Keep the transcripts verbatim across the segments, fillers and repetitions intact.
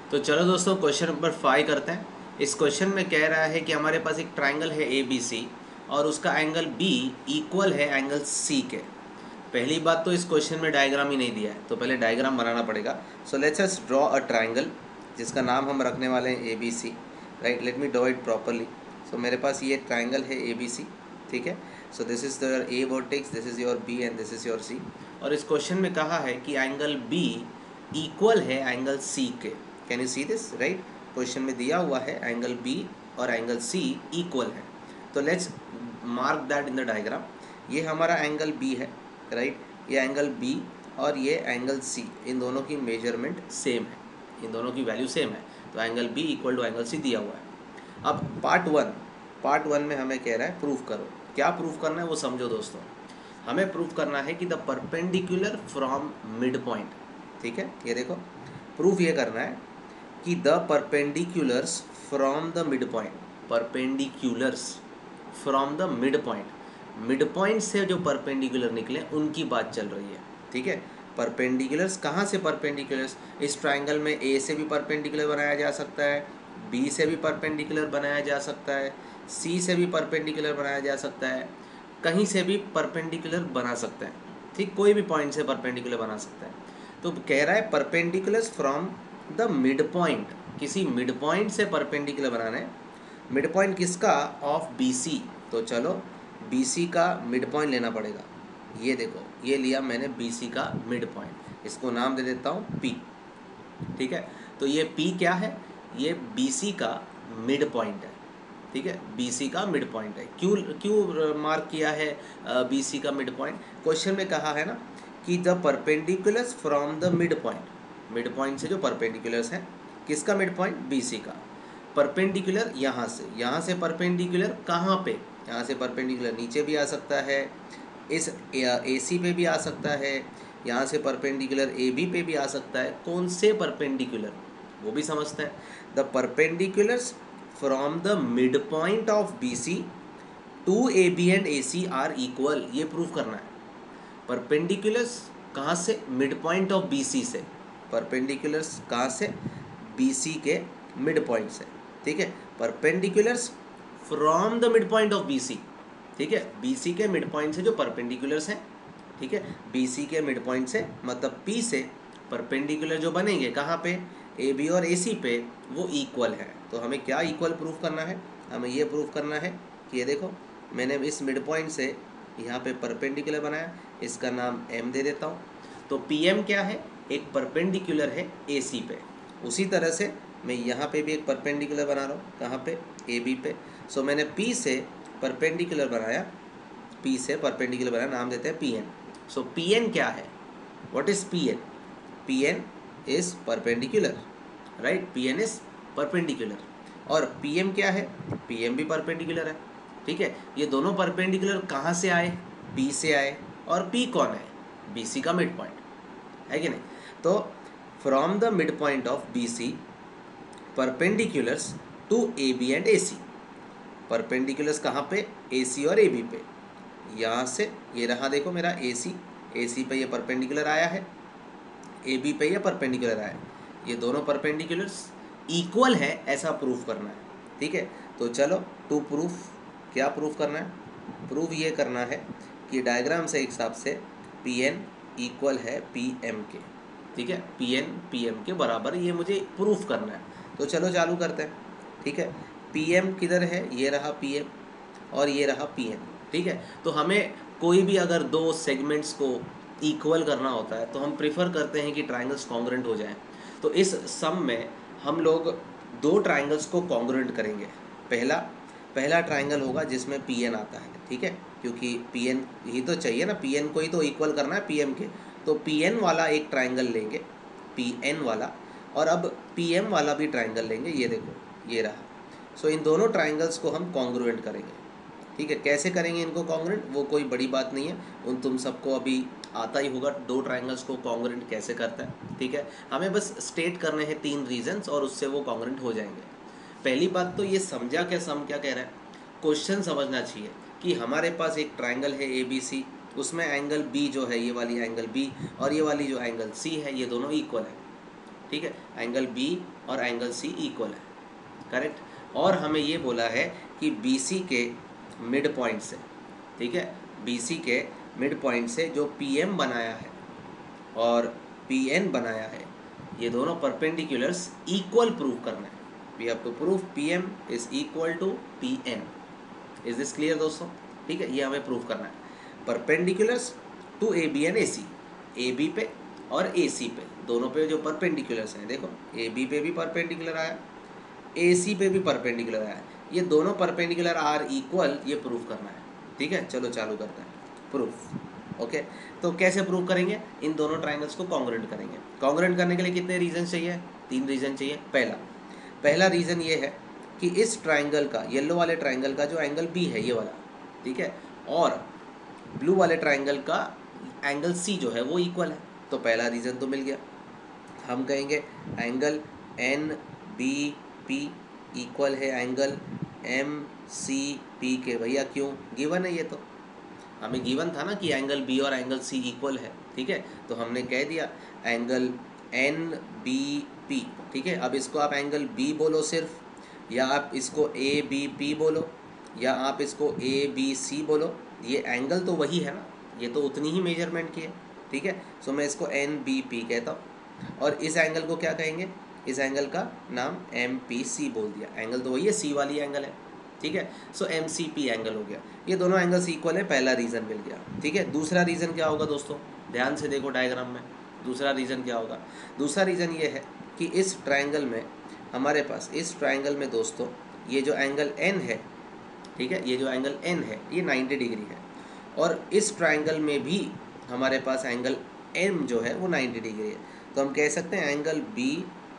तो चलो दोस्तों क्वेश्चन नंबर फाइव करते हैं। इस क्वेश्चन में कह रहा है कि हमारे पास एक ट्राइंगल है ए बी सी और उसका एंगल बी इक्वल है एंगल सी के। पहली बात तो इस क्वेश्चन में डायग्राम ही नहीं दिया है, तो पहले डायग्राम बनाना पड़ेगा। So let's us draw a triangle जिसका नाम हम रखने वाले हैं A B C. Right, let me draw it properly. So मेरे पास ये ट्राइंगल है ए बी सी, ठीक है। So this is your A vertex, this is your B and this is your C. और इस क्वेश्चन में कहा है कि एंगल बी इक्वल है एंगल सी के। Can you see this? Right, question में दिया हुआ है एंगल बी और एंगल सी इक्वल है। तो let's mark that in the diagram. ये हमारा एंगल बी है, राइट right? ये एंगल बी और ये एंगल सी, इन दोनों की मेजरमेंट सेम है, इन दोनों की वैल्यू सेम है। तो angle B equal to angle C दिया हुआ है। अब पार्ट वन पार्ट वन में हमें कह रहा है प्रूफ करो। क्या प्रूफ करना है वो समझो दोस्तों। हमें प्रूफ करना है कि the perpendicular from mid point, ठीक है। ये देखो, प्रूफ ये करना है कि the perpendiculars from the mid point, perpendiculars from the mid point, mid point से जो परपेंडिकुलर निकले उनकी बात चल रही है, ठीक है। परपेंडिकुलर्स कहाँ से परपेंडिकुलर्स? इस ट्राइंगल में ए से भी परपेंडिकुलर बनाया जा सकता है, बी से भी परपेंडिकुलर बनाया जा सकता है, सी से भी परपेंडिकुलर बनाया जा सकता है, कहीं से भी परपेंडिकुलर बना सकते हैं, ठीक, कोई भी पॉइंट से परपेंडिकुलर बना सकता है। तो कह रहा है perpendiculars from the mid point, किसी मिड पॉइंट से परपेंडिकुलर बनाना है। मिड पॉइंट किसका? Of B C. तो चलो बी सी का मिड पॉइंट लेना पड़ेगा। ये देखो, ये लिया मैंने बी सी का मिड पॉइंट, इसको नाम दे देता हूँ पी, ठीक है। तो ये पी क्या है? ये बी सी का मिड पॉइंट है, ठीक है। बी सी का मिड पॉइंट है। क्यों क्यों मार्क किया है बी सी का मिड पॉइंट? क्वेश्चन में कहा है ना कि the perpendiculars from the mid point, mid point से जो परपेंडिकुलर्स हैं, किसका मिड पॉइंट? बी सी का। परपेंडिकुलर यहाँ से, यहाँ से परपेंडिकुलर कहाँ पे? यहाँ से परपेंडिकुलर नीचे भी आ सकता है, इस ए सी पे भी आ सकता है, यहाँ से परपेंडिकुलर ए बी पे भी आ सकता है। कौन से परपेंडिकुलर, वो भी समझते हैं। The perpendiculars from the mid point of B C to A B and A C are equal, ये प्रूफ करना है। परपेंडिकुलर्स कहाँ से? Mid point of B C से। परपेंडिकुलर्स कहाँ से? बी सी के मिड पॉइंट से, ठीक है। Perpendiculars from the mid point of B C, ठीक है। बी सी के मिड पॉइंट से जो परपेंडिकुलर्स हैं, ठीक है, बी सी के मिड पॉइंट से मतलब पी से परपेंडिकुलर जो बनेंगे कहाँ पे? ए बी और ए सी पे, वो इक्वल है। तो हमें क्या इक्वल प्रूफ करना है? हमें ये प्रूफ करना है कि ये देखो, मैंने इस मिड पॉइंट से यहाँ पे परपेंडिकुलर बनाया, इसका नाम एम दे देता हूँ। तो पी एम क्या है? एक परपेंडिकुलर है ए सी पे। उसी तरह से मैं यहाँ पे भी एक परपेंडिकुलर बना रहा हूँ, कहाँ पे? ए बी पे। सो मैंने पी से परपेंडिकुलर बनाया, पी से परपेंडिकुलर बनाया, नाम देते हैं P N. So P N क्या है? What is P N? P N is perpendicular, right, P N is perpendicular. और पी एम क्या है? पी एम भी परपेंडिकुलर है, ठीक है। ये दोनों परपेंडिकुलर कहाँ से आए? बी से आए। और पी कौन है? बी सी का मिड पॉइंट है कि नहीं? तो from the mid point of B C perpendiculars to A B and A C. Perpendiculars कहाँ पे? ए सी और ए बी पे। यहाँ से ये रहा, देखो मेरा ए सी, ए सी पे ये परपेंडिकुलर आया है, ए बी पे ये परपेंडिकुलर आया है। ये दोनों परपेंडिकुलर्स इक्वल है, ऐसा प्रूफ करना है, ठीक है। तो चलो टू प्रूफ, क्या प्रूफ करना है? प्रूफ ये करना है कि डायग्राम से हिसाब से पी एन इक्वल है पी एम के, ठीक है। पी एन पी एम के बराबर, ये मुझे प्रूफ करना है। तो चलो चालू करते हैं, ठीक है। पी एम किधर है? ये रहा पी एम और ये रहा पी एन, ठीक है। तो हमें कोई भी अगर दो सेगमेंट्स को इक्वल करना होता है तो हम प्रेफर करते हैं कि ट्राइंगल्स कॉन्ग्रुएंट हो जाएं। तो इस सम में हम लोग दो ट्राइंगल्स को कॉन्ग्रुएंट करेंगे। पहला पहला ट्राइंगल होगा जिसमें पी एन आता है, ठीक है, क्योंकि पी एन ही तो चाहिए ना, पी एन को ही तो इक्वल करना है पी एम के। तो पी एन वाला एक ट्राइंगल लेंगे, पी एन वाला, और अब पी एम वाला भी ट्राइंगल लेंगे। ये देखो, ये रहा। सो so, इन दोनों ट्राइंगल्स को हम कॉन्ग्रुएंट करेंगे, ठीक है। कैसे करेंगे इनको कॉन्ग्रुएंट? वो कोई बड़ी बात नहीं है, उन तुम सबको अभी आता ही होगा दो ट्राइंगल्स को कॉन्ग्रुएंट कैसे करता है, ठीक है। हमें बस स्टेट करने हैं तीन रीजंस और उससे वो कॉन्ग्रुएंट हो जाएंगे। पहली बात तो ये समझा क्या, सम क्या कह रहा है? क्वेश्चन समझना चाहिए कि हमारे पास एक ट्राइंगल है ए बी सी, उसमें एंगल बी जो है, ये वाली एंगल बी और ये वाली जो एंगल सी है, ये दोनों इक्वल है, ठीक है, एंगल बी और एंगल सी इक्वल है, करेक्ट। और हमें ये बोला है कि बी सी के मिड पॉइंट से, ठीक है, बी सी के मिड पॉइंट से जो पी एम बनाया है और पी एन बनाया है, ये दोनों परपेंडिकुलर्स इक्वल प्रूव करना है। We have to prove P M is equal to P N. Is this clear दोस्तों? ठीक है, ये हमें प्रूव करना है। Perpendiculars to A B and A C, A B पे और ए सी पे, दोनों पे जो परपेंडिकुलर्स हैं, देखो ए बी पे भी परपेंडिकुलर आया, ए सी पे भी परपेंडिकुलर आया, ये दोनों परपेंडिकुलर आर इक्वल, ये प्रूव करना है। ठीक है, चलो चालू करते हैं प्रूफ। ओके, तो कैसे प्रूव करेंगे? इन दोनों ट्राइंगल्स को कॉन्ग्रुएंट करेंगे। कॉन्ग्रुएंट करने के लिए कितने रीजन चाहिए? तीन रीजन चाहिए। पहला पहला रीजन ये है कि इस ट्राइंगल का, येलो वाले ट्राइंगल का जो एंगल बी है ये वाला, ठीक है, और ब्लू वाले ट्राइंगल का एंगल सी जो है वो इक्वल है। तो पहला रीजन तो मिल गया। हम कहेंगे angle N B P equal है एंगल एम सी पी के। भैया क्यों? गिवन है, ये तो हमें गिवन था ना कि एंगल बी और एंगल सी इक्वल है। ठीक है, तो हमने कह दिया एंगल एन बी पी। ठीक है, अब इसको आप एंगल बी बोलो सिर्फ, या आप इसको ए बी पी बोलो, या आप इसको ए बी सी बोलो, ये एंगल तो वही है ना, ये तो उतनी ही मेजरमेंट की है। ठीक है, सो मैं इसको एन बी पी कहता हूँ, और इस एंगल को क्या कहेंगे? इस एंगल का नाम एम पी सी बोल दिया। एंगल तो वही है, सी वाली एंगल है। ठीक है, so M C P angle हो गया। ये दोनों एंगल्स इक्वल है, पहला रीज़न मिल गया। ठीक है, दूसरा रीज़न क्या होगा दोस्तों? ध्यान से देखो डायग्राम में, दूसरा रीज़न क्या होगा? दूसरा रीज़न ये है कि इस ट्राइंगल में हमारे पास, इस ट्राइंगल में दोस्तों, ये जो एंगल एन है, ठीक है, ये जो एंगल एन है ये नाइन्टी डिग्री है, और इस ट्राइंगल में भी हमारे पास एंगल एम जो है वो नाइन्टी डिग्री है। तो हम कह सकते हैं angle B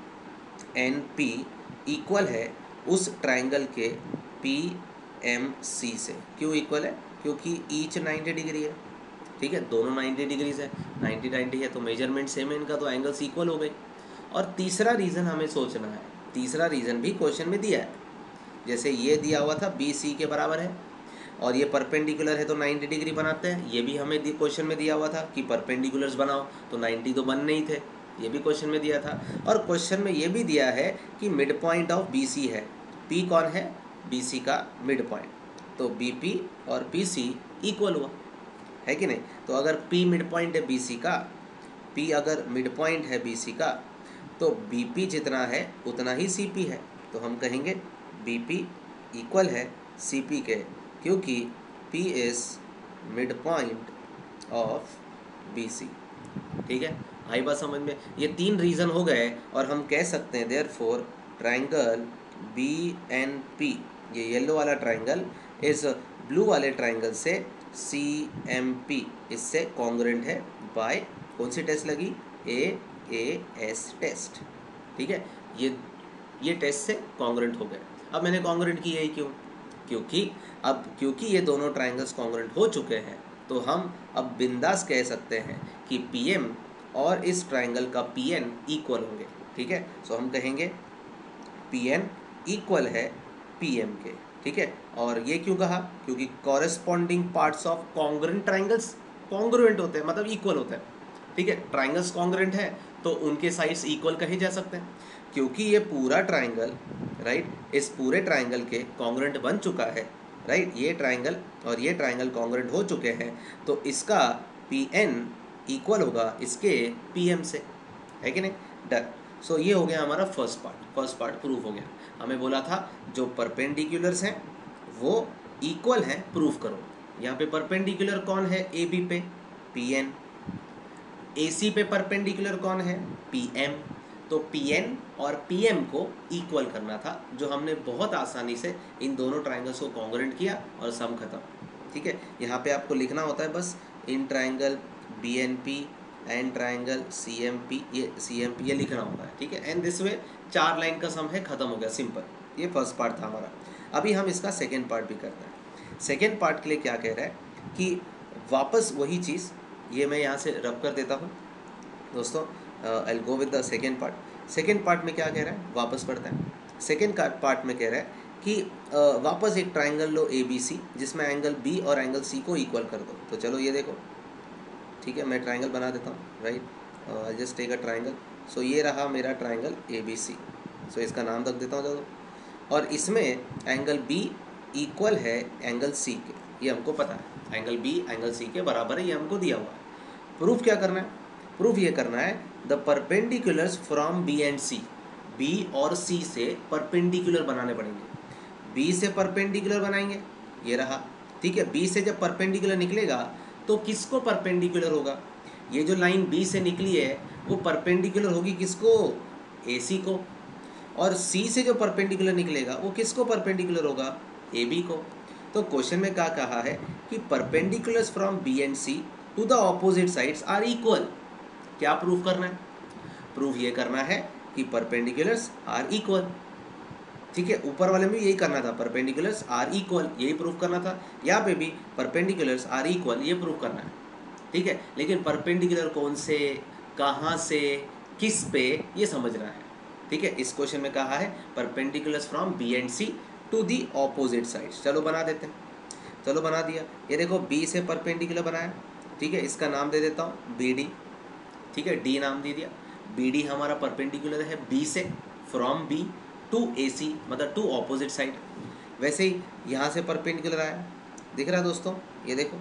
N P equal है उस ट्राइंगल के पी एम सी से। क्यों इक्वल है? क्योंकि ईच नाइन्टी डिग्री है। ठीक है, दोनों नाइन्टी डिग्रीज है, नाइन्टी नाइन्टी है, तो मेजरमेंट सेम है इनका, तो एंगल्स इक्वल हो गए। और तीसरा रीज़न हमें सोचना है, तीसरा रीज़न भी क्वेश्चन में दिया है। जैसे ये दिया हुआ था बी सी के बराबर है, और ये परपेंडिकुलर है तो नाइन्टी डिग्री बनाते हैं। ये भी हमें क्वेश्चन में दिया हुआ था कि परपेंडिकुलर्स बनाओ, तो नाइन्टी तो बन नहीं थे, ये भी क्वेश्चन में दिया था। और क्वेश्चन में ये भी दिया है कि mid point of B C है। पी कौन है? बी सी का मिड पॉइंट, तो बी पी और पी सी इक्वल हुआ, है कि नहीं? तो अगर P मिड पॉइंट है बी सी का, P अगर मिड पॉइंट है बी सी का, तो बी पी जितना है उतना ही सी पी है। तो हम कहेंगे बी पी इक्वल है सी पी के, क्योंकि P is mid point of B C. ठीक है, आई बात समझ में? ये तीन रीज़न हो गए, और हम कह सकते हैं therefore triangle B N P, ये येलो वाला ट्राइंगल इस ब्लू वाले ट्राइंगल से सी एम पी, इससे कॉन्ग्रुएंट है बाय कौन सी टेस्ट लगी? A A S test. ठीक है, ये ये टेस्ट से कॉन्ग्रुएंट हो गए। अब मैंने कॉन्ग्रुएंट किया ही क्यों? क्योंकि अब क्योंकि ये दोनों ट्राइंगल्स कॉन्ग्रुएंट हो चुके हैं, तो हम अब बिंदास कह सकते हैं कि पी एम और इस ट्राइंगल का पी एन इक्वल होंगे। ठीक है, सो हम कहेंगे पी एन इक्वल है पी एम के। ठीक है, और ये क्यों कहा? क्योंकि corresponding parts of congruent triangles congruent होते हैं, मतलब इक्वल होते हैं। ठीक है, ट्राइंगल्स कॉन्ग्रुएंट है तो उनके साइड्स इक्वल कहे जा सकते हैं। क्योंकि ये पूरा ट्राइंगल, राइट, इस पूरे ट्राइंगल के कॉन्ग्रुएंट बन चुका है, राइट, ये ट्राइंगल और ये ट्राइंगल कॉन्ग्रुएंट हो चुके हैं, तो इसका पी एन इक्वल होगा इसके पी एम से, है कि नहीं? डन। सो ये हो गया हमारा first part, first part proof हो गया। हमें बोला था जो परपेंडिकुलर्स हैं वो इक्वल हैं, प्रूफ करो। यहाँ पे परपेंडिकुलर कौन है? ए बी पे पी एन, ए सी पे परपेंडिकुलर कौन है? P M. तो पी एन और पी एम को इक्वल करना था, जो हमने बहुत आसानी से इन दोनों ट्राइंगल्स को कॉन्ग्रुएंट किया और सम खत्म। ठीक है, यहाँ पे आपको लिखना होता है बस in triangle B N P and triangle C M P, ये सी एम पी ये लिखना होता है। ठीक है, एंड दिस वे चार लाइन का सम है, खत्म हो गया, सिंपल। ये फर्स्ट पार्ट था हमारा। अभी हम इसका सेकेंड पार्ट भी करते हैं। सेकेंड पार्ट के लिए क्या कह रहा है कि वापस वही चीज़, ये मैं यहाँ से रब कर देता हूँ दोस्तों। I will go with the second part. Second part में क्या कह रहा है, वापस पढ़ते हैं। सेकेंड पार्ट में कह रहा है कि uh, वापस एक ट्राइंगल लो ए बी सी, जिसमें एंगल बी और एंगल सी को इक्वल कर दो। तो चलो ये देखो, ठीक है, मैं ट्राइंगल बना देता हूँ, right. I just take a triangle so ये रहा मेरा ट्राइंगल ए बी सी। सो इसका नाम रख देता हूँ चलो। और इसमें एंगल बी इक्वल है एंगल सी के, ये हमको पता है, एंगल बी एंगल सी के बराबर है, ये हमको दिया हुआ है। प्रूफ क्या करना है? प्रूफ ये करना है the perpendiculars from B and C, B और सी से परपेंडिकुलर बनाने पड़ेंगे। बी से परपेंडिकुलर बनाएंगे, ये रहा, ठीक है। बी से जब परपेंडिकुलर निकलेगा तो किसको परपेंडिकुलर होगा? ये जो लाइन बी से निकली है वो परपेंडिकुलर होगी किसको? ए सी को। और सी से जो परपेंडिकुलर निकलेगा वो किसको परपेंडिकुलर होगा? ए बी को। तो क्वेश्चन में क्या कहा है कि perpendiculars from B and C to the opposite sides are equal. क्या प्रूफ करना है? प्रूफ ये करना है कि परपेंडिकुलर्स आर इक्वल, ठीक है। ऊपर वाले में यही करना था, परपेंडिकुलर्स आर इक्वल, यही प्रूफ करना था। यहाँ पे भी परपेंडिकुलर्स आर इक्वल, ये प्रूफ करना है, ठीक है। लेकिन परपेंडिकुलर कौन से, कहाँ से, किस पे, ये समझना है, ठीक है। इस क्वेश्चन में कहा है perpendiculars from B and C to the opposite sides. चलो बना देते हैं, चलो बना दिया। ये देखो बी से परपेंडिकुलर बनाया, ठीक है। इसका नाम दे देता हूँ बी डी, ठीक है, डी नाम दे दिया। बी डी हमारा परपेंडिकुलर है बी से, from B to A C, मतलब टू ऑपोजिट साइड। वैसे ही यहाँ से परपेंडिकुलर आया, दिख रहा है दोस्तों, ये देखो,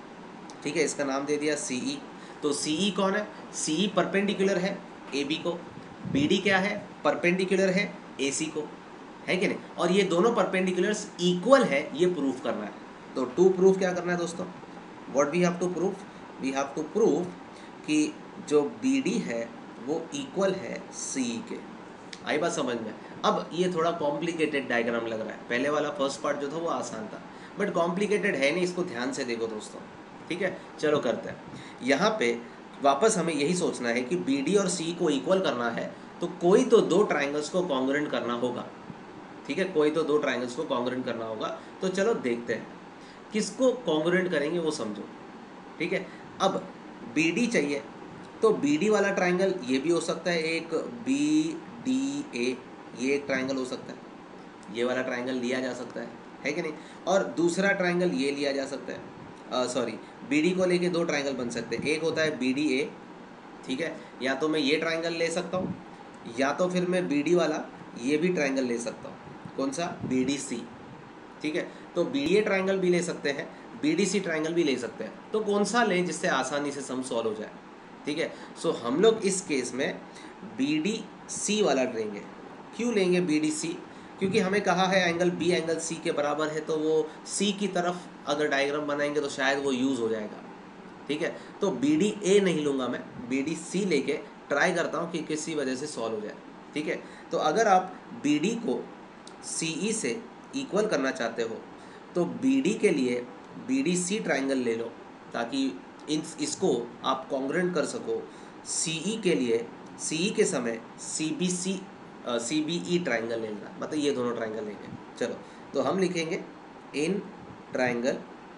ठीक है। इसका नाम दे दिया सी ई। तो सी ई कौन है? सी ई परपेंडिकुलर है ए बी को, बी डी क्या है? परपेंडिकुलर है ए सी को, है कि नहीं? और ये दोनों परपेंडिकुलर्स इक्वल है, ये प्रूफ करना है। तो टू प्रूफ क्या करना है दोस्तों? What we have to proof? We have to proof कि जो बी डी है वो इक्वल है सी ई के। आई बात समझ में? अब ये थोड़ा कॉम्प्लिकेटेड डायग्राम लग रहा है, पहले वाला फर्स्ट पार्ट जो था वो आसान था, बट कॉम्प्लिकेटेड है नहीं, इसको ध्यान से देखो दोस्तों, ठीक है। चलो करते हैं। यहाँ पे वापस हमें यही सोचना है कि बी डी और सी को इक्वल करना है, तो कोई तो दो ट्राइंगल्स को कॉन्ग्रुएंट करना होगा, ठीक है। कोई तो दो ट्राइंगल्स को कॉन्ग्रुएंट करना होगा। तो चलो देखते हैं किसको कॉन्ग्रुएंट करेंगे, वो समझो, ठीक है। अब बी डी चाहिए, तो बी डी वाला ट्राइंगल ये भी हो सकता है, एक बी डी ए, ये एक ट्राइंगल हो सकता है, ये वाला ट्राइंगल लिया जा सकता है, है कि नहीं? और दूसरा ट्राइंगल ये लिया जा सकता है, सॉरी बी डी को लेके दो ट्राइंगल बन सकते हैं। एक होता है बी डी ए, ठीक है, या तो मैं ये ट्राइंगल ले सकता हूँ, या तो फिर मैं बी डी वाला ये भी ट्राइंगल ले सकता हूँ। कौन सा? बी डी सी, ठीक है। तो बी डी ए ट्राइंगल भी ले सकते हैं, बी डी सी ट्राइंगल भी ले सकते हैं। तो कौन सा लें जिससे आसानी से सम सॉल्व हो जाए, ठीक है। सो हम लोग इस केस में बी डी सी वाला लेंगे। क्यों लेंगे बी डी सी? क्योंकि हमें कहा है एंगल बी एंगल सी के बराबर है, तो वो सी की तरफ अगर डायग्राम बनाएंगे तो शायद वो यूज़ हो जाएगा, ठीक है। तो बी डी ए नहीं लूँगा मैं, बी डी सी लेके ट्राई करता हूँ कि किसी वजह से सॉल्व हो जाए, ठीक है। तो अगर आप बी डी को सी ई से इक्वल करना चाहते हो तो बी डी के लिए बी डी सी ट्राइंगल ले लो, ताकि इन इसको आप कॉन्ग्रुएंट कर सको। सी ई के लिए सी ई के समय C B C C B E triangle लेना, मतलब ये दोनों ट्राइंगल लेंगे। चलो तो हम लिखेंगे in triangle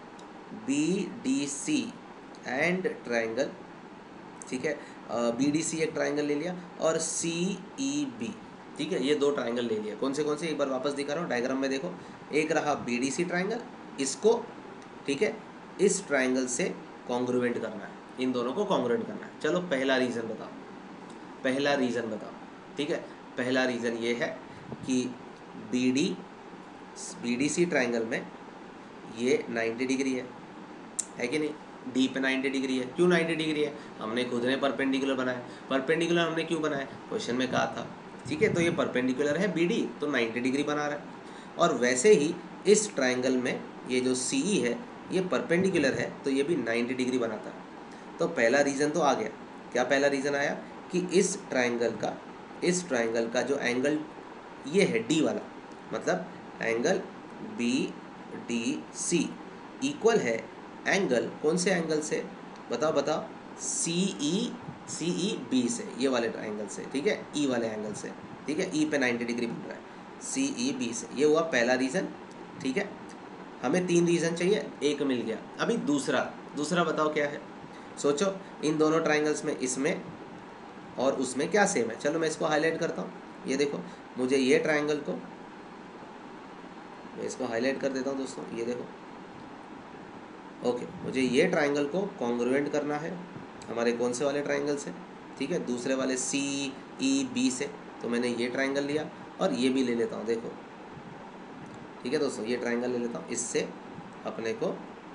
B D C and triangle, ठीक है। बी डी सी एक ट्राइंगल ले लिया और सी ई बी, ठीक है, ये दो ट्राइंगल ले लिया। कौन से कौन से, एक बार वापस दिखा रहा हूँ डायग्राम में, देखो एक रहा बी डी सी ट्राइंगल, इसको, ठीक है, इस ट्राइंगल से कॉन्ग्रुएंट करना है, इन दोनों को कॉन्ग्रुएंट करना है। चलो पहला रीज़न बताओ, पहला रीज़न बताओ, ठीक है। पहला रीज़न ये है कि B D B D C triangle में ये नाइन्टी डिग्री है, है कि नहीं? डी पे नाइन्टी डिग्री है। क्यों नाइन्टी डिग्री है? हमने खुद ने परपेंडिकुलर बनाया। परपेंडिकुलर हमने क्यों बनाया? क्वेश्चन में कहा था, ठीक है। तो ये परपेंडिकुलर है बी डी, तो नाइन्टी डिग्री बना रहा है। और वैसे ही इस ट्राइंगल में ये जो सी ई है ये परपेंडिकुलर है, तो ये भी नाइन्टी डिग्री बनाता है। तो पहला रीज़न तो आ गया। क्या पहला रीज़न आया? कि इस ट्राइंगल का इस ट्राइंगल का जो एंगल ये है डी वाला, मतलब angle B D C equal है एंगल, कौन से एंगल से? बताओ बताओ, सी ई सी ई बी से, ये वाले ट्राइंगल से, ठीक है, ई वाले एंगल से, ठीक है। ई पे नाइन्टी डिग्री बन रहा है, सी ई बी से। ये हुआ पहला रीज़न, ठीक है। हमें तीन रीज़न चाहिए, एक मिल गया। अभी दूसरा दूसरा बताओ क्या है? सोचो, इन दोनों ट्राइंगल्स में, इसमें और उसमें क्या सेम है? चलो मैं इसको हाईलाइट करता हूँ। ये देखो, मुझे ये ट्राइंगल को, मैं इसको हाईलाइट कर देता हूँ दोस्तों, ये देखो, ओके। मुझे ये ट्राइंगल को कॉन्ग्रुएंट करना है हमारे कौन से वाले ट्राइंगल से? ठीक है, दूसरे वाले सी ई बी से, तो मैंने ये ट्राइंगल लिया और ये भी ले लेता हूँ, देखो ठीक है दोस्तों, ये ट्राइंगल ले लेता हूँ, इससे अपने को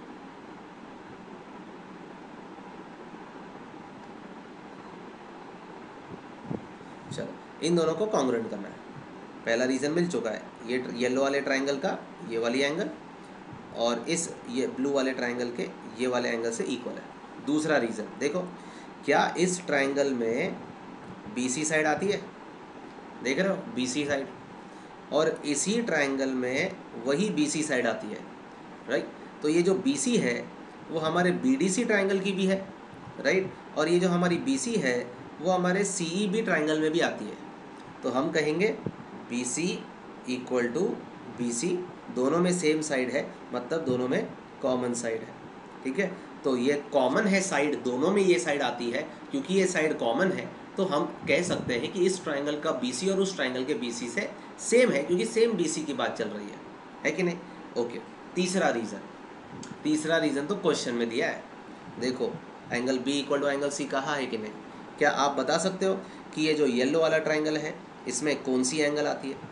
चलो इन दोनों को कॉन्ग्रुएंट करना है। पहला रीज़न मिल चुका है, ये येलो वाले ट्राइंगल का ये वाली एंगल और इस ये ब्लू वाले ट्राइंगल के ये वाले एंगल से इक्वल है। दूसरा रीज़न देखो, क्या इस ट्राइंगल में बी सी साइड आती है, देख रहे हो बी सी साइड, और इसी ट्राइंगल में वही बी सी साइड आती है, राइट। तो ये जो बी सी है वो हमारे बी डी सी ट्राइंगल की भी है, राइट, और ये जो हमारी बी सी है वो हमारे सी ई बी ट्राइंगल में भी आती है। तो हम कहेंगे B C equal to B C, दोनों में सेम साइड है, मतलब दोनों में कॉमन साइड है, ठीक है। तो ये कॉमन है साइड, दोनों में ये साइड आती है, क्योंकि ये साइड कॉमन है तो हम कह सकते हैं कि इस ट्राइंगल का बी सी और उस ट्राइंगल के बी सी से सेम है, क्योंकि सेम बी सी की बात चल रही है, है कि नहीं। ओके, तीसरा रीज़न, तीसरा रीज़न तो क्वेश्चन में दिया है, देखो angle B equal to angle C कहा है कि नहीं। क्या आप बता सकते हो कि ये जो येलो वाला ट्राइंगल है इसमें कौन सी एंगल आती है?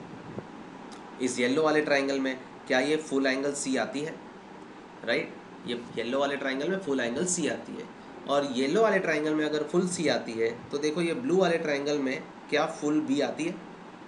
इस येलो वाले ट्राइंगल में क्या ये फुल एंगल सी आती है, राइट। ये येलो वाले ट्राइंगल में फुल एंगल सी आती है, और येलो वाले ट्राइंगल में अगर फुल सी आती है तो देखो ये ब्लू वाले ट्राइंगल में क्या फुल बी आती है,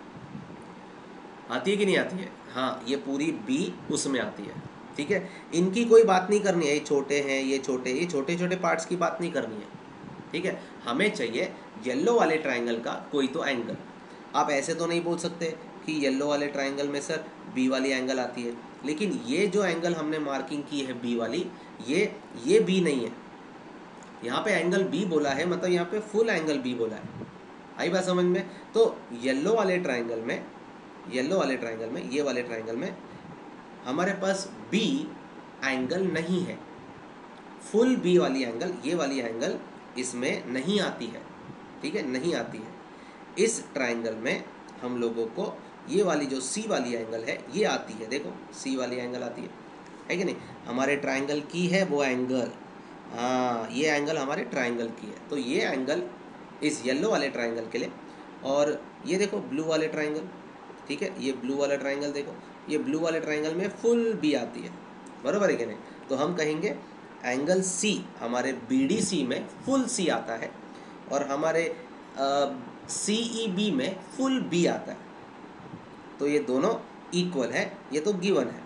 आती है कि नहीं आती है? हाँ, ये पूरी बी उसमें आती है, ठीक है। इनकी कोई बात नहीं करनी है, ये छोटे हैं ये छोटे, ये छोटे छोटे पार्ट्स की बात नहीं करनी है, ठीक है। हमें चाहिए येलो वाले ट्राइंगल का कोई तो एंगल। आप ऐसे तो नहीं बोल सकते कि येलो वाले ट्राइंगल में सर बी वाली एंगल आती है, लेकिन ये जो एंगल हमने मार्किंग की है बी वाली, ये ये बी नहीं है, यहाँ पे एंगल बी बोला है, मतलब यहाँ पे फुल एंगल बी बोला है। आई बात समझ में? तो येलो वाले ट्राइंगल में, येलो वाले ट्राइंगल में, ये वाले ट्राइंगल में हमारे पास बी एंगल नहीं है, फुल बी वाली एंगल, ये वाली एंगल इसमें नहीं आती है, ठीक है, नहीं आती है। इस ट्राइंगल में हम लोगों को ये वाली जो सी वाली एंगल है ये आती है, देखो सी वाली एंगल आती है, है कि नहीं। हमारे ट्राइंगल की है वो एंगल, हाँ ये एंगल हमारे ट्राइंगल की है, तो ये एंगल इस येलो वाले ट्राइंगल के लिए, और ये देखो ब्लू वाले ट्राइंगल, ठीक है, ये ब्लू वाला ट्राइंगल देखो, ये ब्लू वाले ट्राइंगल में फुल बी आती है, बराबर है कि नहीं। तो हम कहेंगे एंगल सी हमारे बी डी सी में फुल सी आता है, और हमारे सी ई बी में फुल बी आता है, तो ये दोनों इक्वल है, ये तो गिवन है,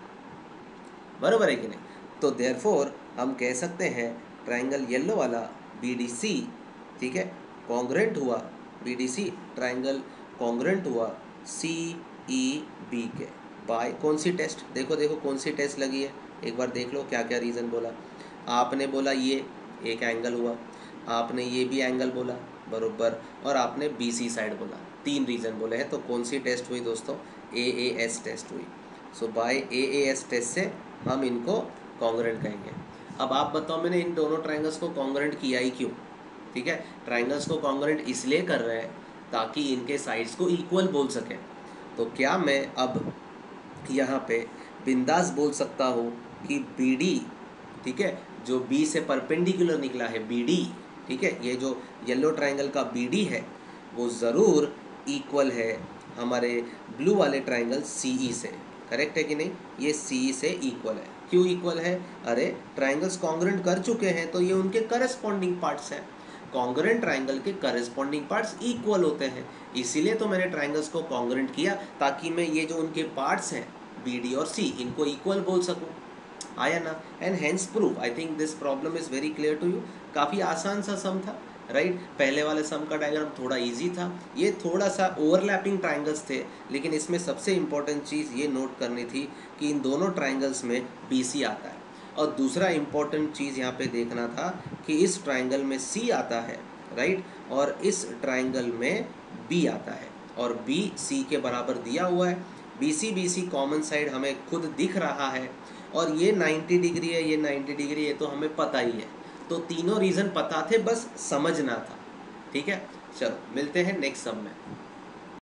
बराबर है कि नहीं। तो देयरफॉर हम कह सकते हैं ट्राइंगल येलो वाला बी डी सी, ठीक है, कॉन्ग्रुएंट हुआ, B D C triangle congruent हुआ सी ई बी के, बाय कौन सी टेस्ट, देखो देखो कौन सी टेस्ट लगी है, एक बार देख लो क्या क्या रीज़न बोला। आपने बोला ये एक एंगल हुआ, आपने ये भी एंगल बोला बरोबर, और आपने बी सी साइड बोला, तीन रीज़न बोले हैं। तो कौन सी टेस्ट हुई दोस्तों? ए ए एस टेस्ट हुई। So by A A S test से हम इनको कॉन्ग्रुएंट कहेंगे। अब आप बताओ, मैंने इन दोनों ट्राइंगल्स को कॉन्ग्रुएंट किया ही क्यों? ठीक है, ट्राइंगल्स को कॉन्ग्रुएंट इसलिए कर रहे हैं ताकि इनके साइड्स को इक्वल बोल सकें। तो क्या मैं अब यहाँ पे बिंदास बोल सकता हूँ कि बी डी, ठीक है, जो बी से परपेंडिकुलर निकला है बी डी, ठीक है, ये जो येलो ट्राइंगल का बी डी है वो ज़रूर इक्वल है हमारे ब्लू वाले ट्राइंगल सी ई से, करेक्ट है कि नहीं? ये सी ई से इक्वल है। क्यों इक्वल है? अरे ट्राइंगल्स कॉन्ग्रुएंट कर चुके हैं तो ये उनके करस्पॉन्डिंग पार्ट्स हैं, कॉन्ग्रुएंट ट्राइंगल के करस्पॉन्डिंग पार्ट्स इक्वल होते हैं, इसीलिए तो मैंने ट्राइंगल्स को कॉन्ग्रुएंट किया ताकि मैं ये जो उनके पार्ट्स हैं बी डी और सी, इनको इक्वल बोल सकूं। आया ना? And hence prove I think this problem is very clear to you. काफ़ी आसान सा सम था, राइट right? पहले वाले सम का डायग्राम थोड़ा इजी था, ये थोड़ा सा ओवरलैपिंग ट्राइंगल्स थे, लेकिन इसमें सबसे इम्पोर्टेंट चीज़ ये नोट करनी थी कि इन दोनों ट्राइंगल्स में बी सी आता है, और दूसरा इम्पोर्टेंट चीज़ यहाँ पे देखना था कि इस ट्राइंगल में सी आता है, राइट right? और इस ट्राइंगल में बी आता है, और बी सी के बराबर दिया हुआ है, B C B C common side हमें खुद दिख रहा है, और ये नाइन्टी डिग्री है, ये नाइन्टी डिग्री है, तो हमें पता ही है। तो तीनों रीज़न पता थे, बस समझना था, ठीक है। चलो मिलते हैं नेक्स्ट सम में।